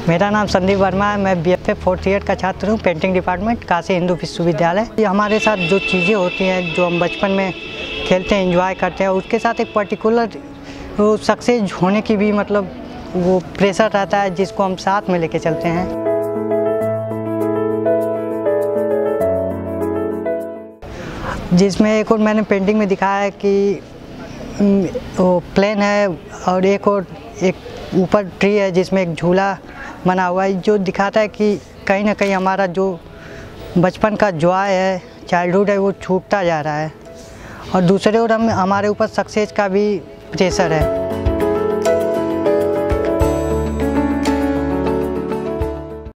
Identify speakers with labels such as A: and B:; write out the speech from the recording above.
A: मेरा नाम संदीप वर्मा है। मैं BFA 4th ईयर का छात्र हूँ, पेंटिंग डिपार्टमेंट, काशी हिंदू विश्वविद्यालय। ये हमारे साथ जो चीज़ें होती हैं, जो हम बचपन में खेलते हैं, एंजॉय करते हैं, उसके साथ एक पर्टिकुलर वो सक्सेस होने की भी मतलब वो प्रेशर रहता है, जिसको हम साथ में लेके चलते हैं। जिसमें एक और मैंने पेंटिंग में दिखाया है कि वो प्लेन है और एक ऊपर ट्री है जिसमें एक झूला बना हुआ है, जो दिखाता है कि कहीं ना कहीं हमारा जो बचपन का जॉय है, चाइल्डहुड है, वो छूटता जा रहा है। और दूसरे ओर हमारे ऊपर सक्सेस का भी प्रेशर है।